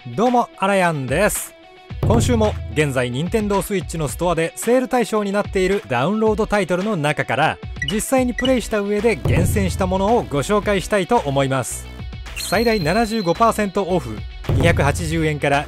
どうもあらやんです。今週も現在 Nintendo Switch のストアでセール対象になっているダウンロードタイトルの中から実際にプレイした上で厳選したものをご紹介したいと思います。最大 75% オフ、280円から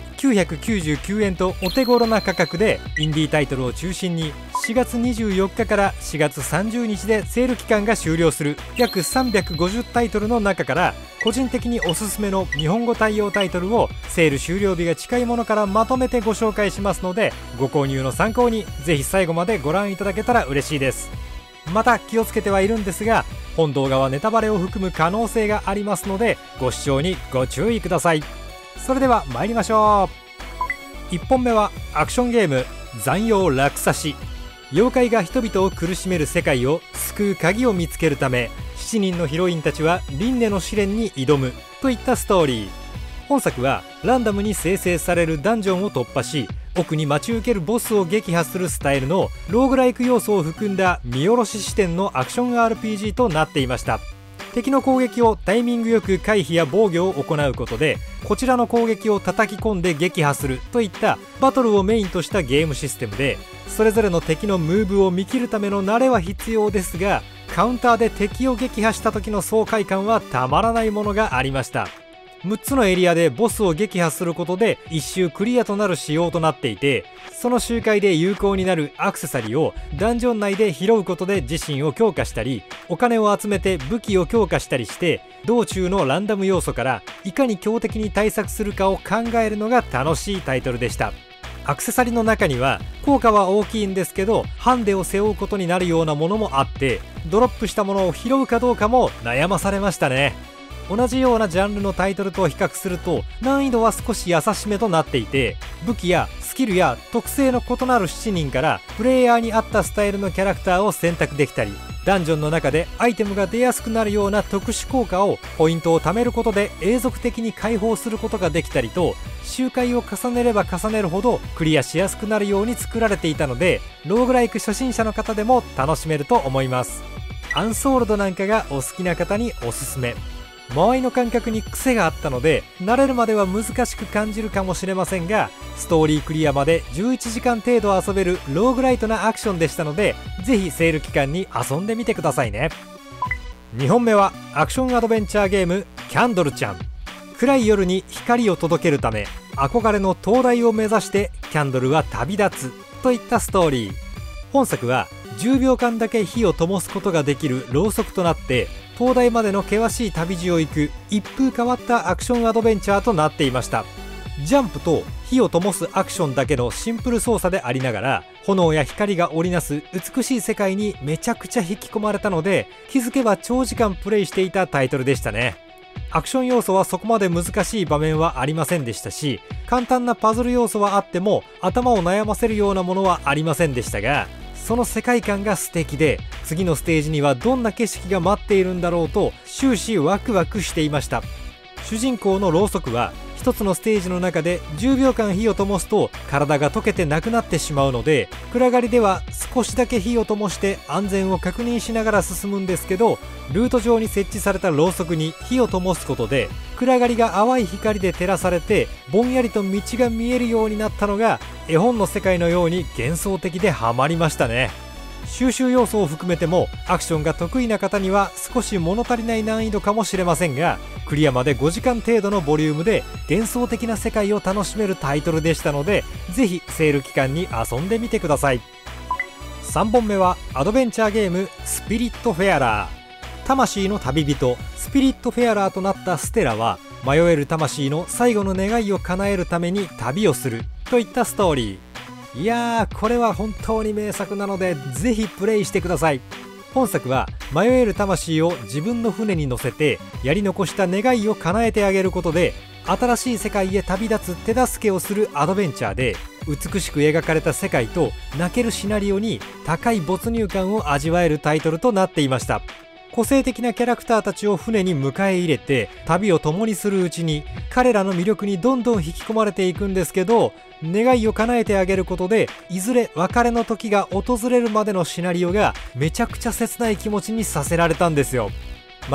999円とお手頃な価格でインディータイトルを中心に4月24日から4月30日でセール期間が終了する約350タイトルの中から個人的におすすめの日本語対応タイトルをセール終了日が近いものからまとめてご紹介しますので、ご購入の参考にぜひ最後までご覧いただけたら嬉しいです。また気をつけてはいるんですが、本動画はネタバレを含む可能性がありますのでご視聴にご注意ください。それでは参りましょう。1本目はアクションゲーム残陽落差し。妖怪が人々を苦しめる世界を救う鍵を見つけるため7人のヒロインたちは輪廻の試練に挑むといったストーリー。本作はランダムに生成されるダンジョンを突破し奥に待ち受けるボスを撃破するスタイルのローグライク要素を含んだ見下ろし視点のアクション RPG となっていました。敵の攻撃をタイミングよく回避や防御を行うことでこちらの攻撃を叩き込んで撃破するといったバトルをメインとしたゲームシステムで、それぞれの敵のムーブを見切るための慣れは必要ですが、カウンターで敵を撃破した時の爽快感はたまらないものがありました。6つのエリアでボスを撃破することで1周クリアとなる仕様となっていて、その周回で有効になるアクセサリーをダンジョン内で拾うことで自身を強化したり、お金を集めて武器を強化したりして道中のランダム要素からいかに強敵に対策するかを考えるのが楽しいタイトルでした。アクセサリーの中には効果は大きいんですけどハンデを背負うことになるようなものもあって、ドロップしたものを拾うかどうかも悩まされましたね。同じようなジャンルのタイトルと比較すると難易度は少し優しめとなっていて、武器やスキルや特性の異なる7人からプレイヤーに合ったスタイルのキャラクターを選択できたり、ダンジョンの中でアイテムが出やすくなるような特殊効果をポイントを貯めることで永続的に解放することができたりと、周回を重ねれば重ねるほどクリアしやすくなるように作られていたので、ローグライク初心者の方でも楽しめると思います。アンソールドなんかがお好きな方におすすめ。間合いの感覚に癖があったので慣れるまでは難しく感じるかもしれませんが、ストーリークリアまで11時間程度遊べるローグライトなアクションでしたので、ぜひセール期間に遊んでみてくださいね。2本目はアクションアドベンチャーゲームキャンドルちゃん。暗い夜に光を届けるため憧れの灯台を目指してキャンドルは旅立つといったストーリー。本作は10秒間だけ火を灯すことができるろうそくとなって灯台までの険しい旅路を行く一風変わったアクションアドベンチャーとなっていました。ジャンプと火を灯すアクションだけのシンプル操作でありながら炎や光が織りなす美しい世界にめちゃくちゃ引き込まれたので、気づけば長時間プレイしていたタイトルでしたね。アクション要素はそこまで難しい場面はありませんでしたし、簡単なパズル要素はあっても頭を悩ませるようなものはありませんでしたが、その世界観が素敵で次のステージにはどんな景色が待っているんだろうと終始ワクワクしていました。主人公のろうそくは一つのステージの中で10秒間火を灯すと体が溶けてなくなってしまうので、暗がりでは少しだけ火を灯して安全を確認しながら進むんですけど、ルート上に設置されたろうそくに火を灯すことで暗がりが淡い光で照らされてぼんやりと道が見えるようになったのが絵本の世界のように幻想的でハマりましたね。収集要素を含めてもアクションが得意な方には少し物足りない難易度かもしれませんが、クリアまで5時間程度のボリュームで幻想的な世界を楽しめるタイトルでしたので、ぜひセール期間に遊んでみてください。3本目はアドベンチャーゲームスピリットフェアラー。魂の旅人スピリットフェアラーとなったステラは迷える魂の最後の願いを叶えるために旅をするといったストーリー。いやー、これは本当に名作なのでぜひプレイしてください。本作は迷える魂を自分の船に乗せてやり残した願いを叶えてあげることで新しい世界へ旅立つ手助けをするアドベンチャーで、美しく描かれた世界と泣けるシナリオに高い没入感を味わえるタイトルとなっていました。個性的なキャラクターたちを船に迎え入れて旅を共にするうちに彼らの魅力にどんどん引き込まれていくんですけど、願いを叶えてあげることでいずれ別れの時が訪れるまでのシナリオがめちゃくちゃ切ない気持ちにさせられたんですよ。また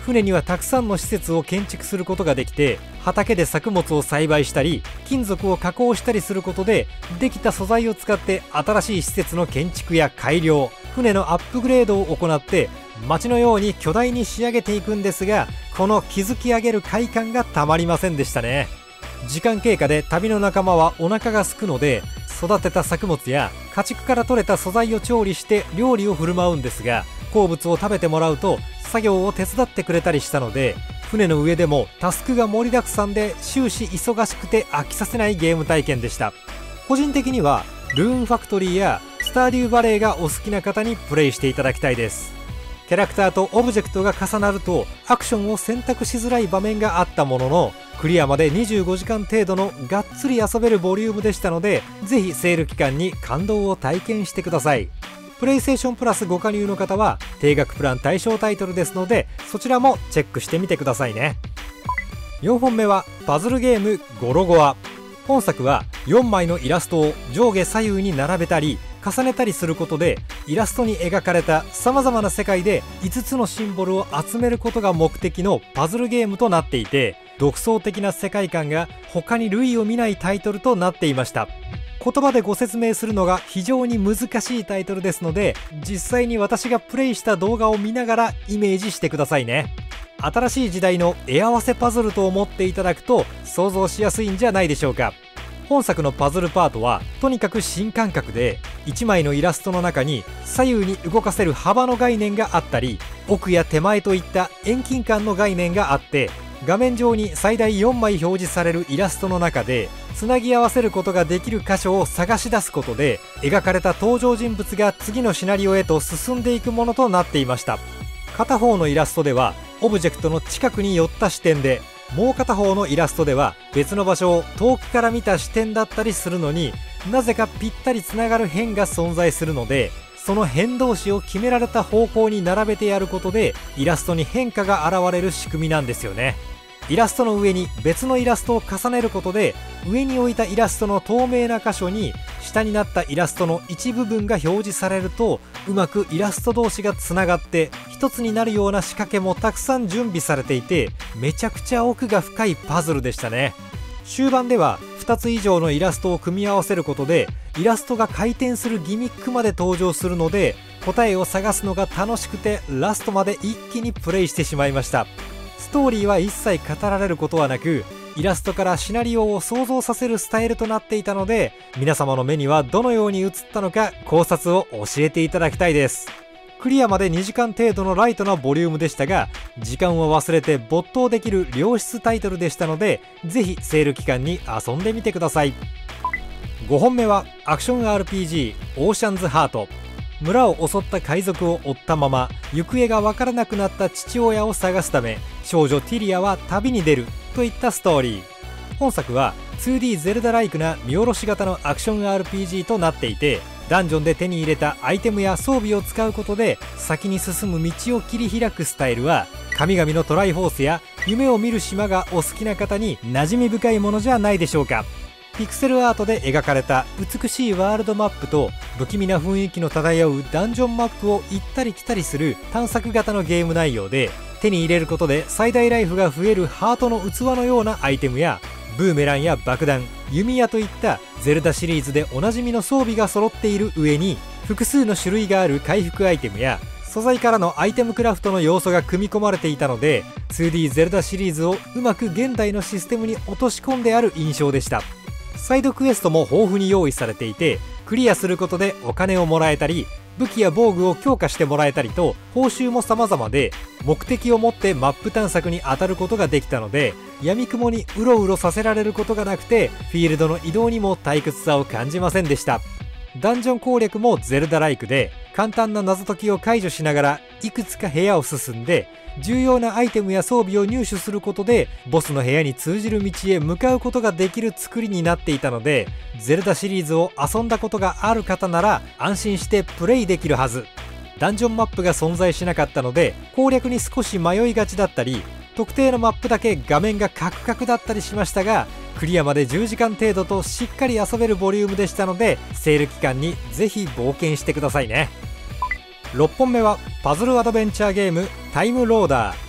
船にはたくさんの施設を建築することができて、畑で作物を栽培したり金属を加工したりすることで、できた素材を使って新しい施設の建築や改良、船のアップグレードを行って街のように巨大に仕上げていくんですが、この築き上げる快感がたまりませんでしたね。時間経過で旅の仲間はお腹が空くので、育てた作物や家畜から取れた素材を調理して料理を振る舞うんですが、好物を食べてもらうと作業を手伝ってくれたりしたので、船の上でもタスクが盛りだくさんで終始忙しくて飽きさせないゲーム体験でした。個人的にはルーンファクトリーやスターデューバレーがお好きな方にプレイしていただきたいです。キャラクターとオブジェクトが重なるとアクションを選択しづらい場面があったものの、クリアまで25時間程度のがっつり遊べるボリュームでしたので、ぜひセール期間に感動を体験してください。プレイステーションプラスご加入の方は定額プラン対象タイトルですので、そちらもチェックしてみてくださいね。4本目はパズルゲームゴロゴア。本作は4枚のイラストを上下左右に並べたり重ねたりすることで、イラストに描かれたさまざまな世界で5つのシンボルを集めることが目的のパズルゲームとなっていて、独創的な世界観が他に類を見ないタイトルとなっていました。言葉でご説明するのが非常に難しいタイトルですので、実際に私がプレイした動画を見ながらイメージしてくださいね。新しい時代の絵合わせパズルと思っていただくと想像しやすいんじゃないでしょうか。本作のパズルパートはとにかく新感覚で、1枚のイラストの中に左右に動かせる幅の概念があったり、奥や手前といった遠近感の概念があって、画面上に最大4枚表示されるイラストの中でつなぎ合わせることができる箇所を探し出すことで、描かれた登場人物が次のシナリオへと進んでいくものとなっていました。片方のイラストではオブジェクトの近くに寄った視点で、もう片方のイラストでは別の場所を遠くから見た視点だったりするのに、なぜかぴったりつながる辺が存在するので、その辺同士を決められた方向に並べてやることでイラストに変化が現れる仕組みなんですよね。イラストの上に別のイラストを重ねることで、上に置いたイラストの透明な箇所に下になったイラストの一部分が表示されると、うまくイラスト同士がつながって一つになるような仕掛けもたくさん準備されていて、めちゃくちゃ奥が深いパズルでしたね。終盤では2つ以上のイラストを組み合わせることでイラストが回転するギミックまで登場するので、答えを探すのが楽しくてラストまで一気にプレイしてしまいました。ストーリーは一切語られることはなく、イラストからシナリオを想像させるスタイルとなっていたので、皆様の目にはどのように映ったのか考察を教えていただきたいです。クリアまで2時間程度のライトなボリュームでしたが、時間を忘れて没頭できる良質タイトルでしたので、ぜひセール期間に遊んでみてください。5本目はアクション RPG オーシャンズハート。村を襲った海賊を追ったまま行方がわからなくなった父親を探すため、少女ティリアは旅に出るといったストーリー。本作は 2D ゼルダライクな見下ろし型のアクション RPG となっていて、ダンジョンで手に入れたアイテムや装備を使うことで先に進む道を切り開くスタイルは、神々のトライフォースや夢を見る島がお好きな方に馴染み深いものじゃないでしょうか。ピクセルアートで描かれた美しいワールドマップと不気味な雰囲気の漂うダンジョンマップを行ったり来たりする探索型のゲーム内容で、手に入れることで最大ライフが増えるハートの器のようなアイテムやブーメランや爆弾、弓矢といったゼルダシリーズでおなじみの装備が揃っている上に、複数の種類がある回復アイテムや素材からのアイテムクラフトの要素が組み込まれていたので、 2D ゼルダシリーズをうまく現代のシステムに落とし込んである印象でした。サイドクエストも豊富に用意されていて、クリアすることでお金をもらえたり武器や防具を強化してもらえたりと、報酬も様々で目的を持ってマップ探索に当たることができたので、闇雲にうろうろさせられることがなくて、フィールドの移動にも退屈さを感じませんでした。ダンジョン攻略もゼルダライクで、簡単な謎解きを解除しながらいくつか部屋を進んで重要なアイテムや装備を入手することでボスの部屋に通じる道へ向かうことができる作りになっていたので、ゼルダシリーズを遊んだことがある方なら安心してプレイできるはず。ダンジョンマップが存在しなかったので攻略に少し迷いがちだったり、特定のマップだけ画面がカクカクだったりしましたが、クリアまで10時間程度としっかり遊べるボリュームでしたので、セール期間にぜひ冒険してくださいね。6本目はパズルアドベンチャーゲームタイムローダー。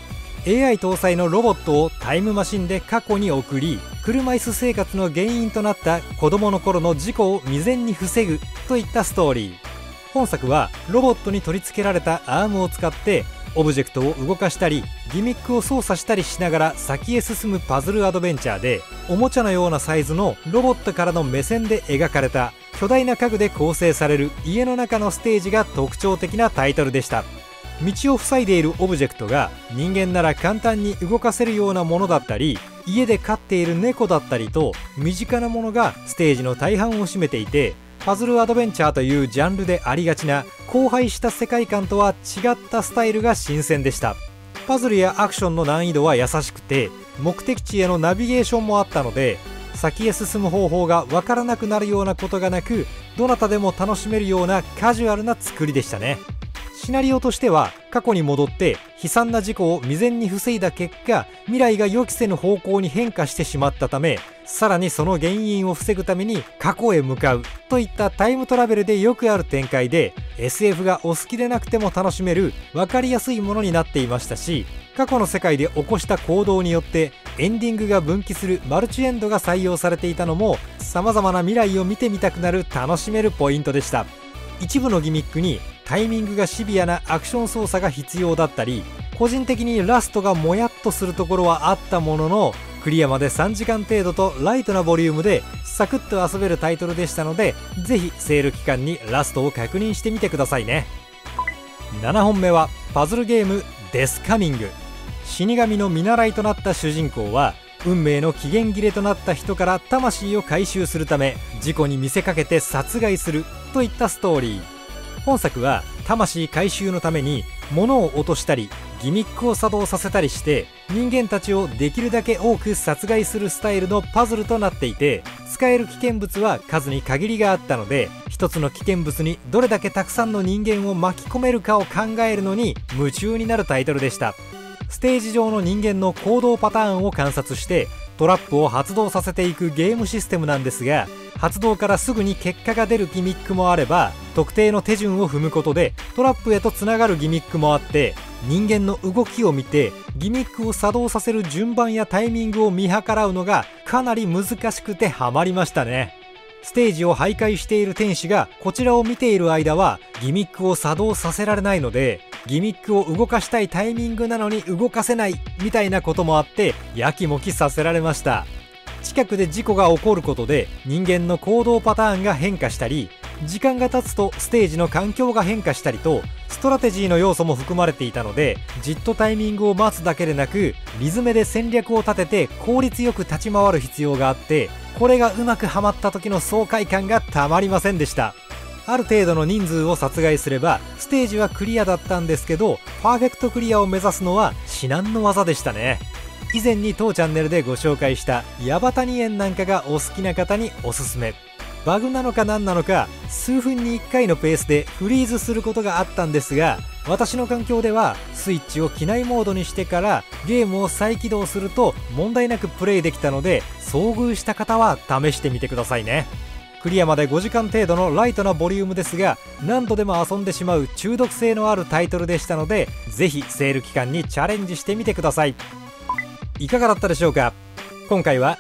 AI 搭載のロボットをタイムマシンで過去に送り、車椅子生活の原因となった子供の頃の事故を未然に防ぐといったストーリー。本作はロボットに取り付けられたアームを使ってオブジェクトを動かしたりギミックを操作したりしながら先へ進むパズルアドベンチャーで、おもちゃのようなサイズのロボットからの目線で描かれた巨大な家具で構成される家の中のステージが特徴的なタイトルでした。道を塞いでいるオブジェクトが人間なら簡単に動かせるようなものだったり、家で飼っている猫だったりと身近なものがステージの大半を占めていて、パズルアドベンチャーというジャンルでありがちな荒廃した世界観とは違ったスタイルが新鮮でした。パズルやアクションの難易度は優しくて、目的地へのナビゲーションもあったので、先へ進む方法がわからなくなるようなことがなく、どなたでも楽しめるようなカジュアルな作りでしたね。シナリオとしては過去に戻って悲惨な事故を未然に防いだ結果、未来が予期せぬ方向に変化してしまったため、さらにその原因を防ぐために過去へ向かうといったタイムトラベルでよくある展開で、 SF がお好きでなくても楽しめる分かりやすいものになっていましたし、過去の世界で起こした行動によってエンディングが分岐するマルチエンドが採用されていたのも、様々な未来を見てみたくなる楽しめるポイントでした。一部のギミックにタイミングがシビアなアクション操作が必要だったり、個人的にラストがもやっとするところはあったものの、クリアまで3時間程度とライトなボリュームでサクッと遊べるタイトルでしたので、ぜひセール期間にラストを確認してみてくださいね。7本目はパズルゲームデスカミング。死神の見習いとなった主人公は、運命の期限切れとなった人から魂を回収するため事故に見せかけて殺害するといったストーリー。本作は魂回収のために物を落としたりギミックを作動させたりして人間たちをできるだけ多く殺害するスタイルのパズルとなっていて、使える危険物は数に限りがあったので、一つの危険物にどれだけたくさんの人間を巻き込めるかを考えるのに夢中になるタイトルでした。ステージ上の人間の行動パターンを観察してトラップを発動させていくゲームシステムなんですが、発動からすぐに結果が出るギミックもあれば、特定の手順を踏むことでトラップへとつながるギミックもあって、人間の動きを見てギミックを作動させる順番やタイミングを見計らうのがかなり難しくてハマりましたね。ステージを徘徊している天使がこちらを見ている間はギミックを作動させられないので、ギミックを動かしたいタイミングなのに動かせないみたいなこともあってやきもきさせられました。近くで事故が起こることで人間の行動パターンが変化したり、時間が経つとステージの環境が変化したりと、ストラテジーの要素も含まれていたので、じっとタイミングを待つだけでなくリズムで戦略を立てて効率よく立ち回る必要があって、これがうまくはまった時の爽快感がたまりませんでした。ある程度の人数を殺害すればステージはクリアだったんですけど、パーフェクトクリアを目指すのは至難の業でしたね。以前に当チャンネルでご紹介したヤバタニエンなんかがお好きな方におすすめ。バグなのか何なのか数分に1回のペースでフリーズすることがあったんですが、私の環境ではスイッチを機内モードにしてからゲームを再起動すると問題なくプレイできたので、遭遇した方は試してみてくださいね。クリアまで5時間程度のライトなボリュームですが、何度でも遊んでしまう中毒性のあるタイトルでしたので、ぜひセール期間にチャレンジしてみてください。いかがだったでしょうか。今回は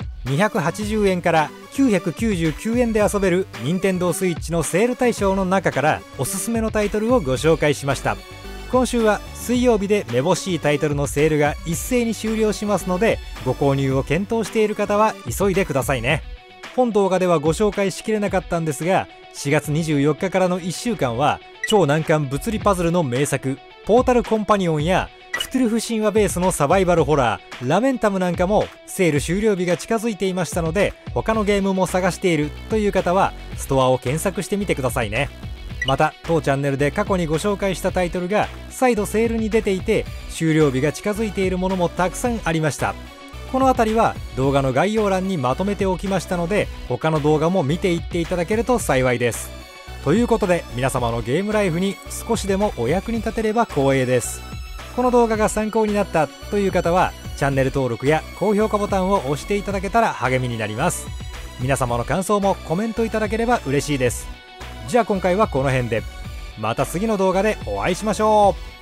280円から999円で遊べる Nintendo Switch のセール対象の中からおすすめのタイトルをご紹介しました。今週は水曜日でめぼしいタイトルのセールが一斉に終了しますので、ご購入を検討している方は急いでくださいね。本動画ではご紹介しきれなかったんですが、4月24日からの1週間は超難関物理パズルの名作ポータルコンパニオンやクトゥルフ神話ベースのサバイバルホラーラメンタムなんかもセール終了日が近づいていましたので、他のゲームも探しているという方はストアを検索してみてくださいね。また当チャンネルで過去にご紹介したタイトルが再度セールに出ていて、終了日が近づいているものもたくさんありました。この辺りは動画の概要欄にまとめておきましたので、他の動画も見ていっていただけると幸いです。ということで皆様のゲームライフに少しでもお役に立てれば光栄です。この動画が参考になったという方はチャンネル登録や高評価ボタンを押していただけたら励みになります。皆様の感想もコメントいただければ嬉しいです。じゃあ今回はこの辺で、また次の動画でお会いしましょう。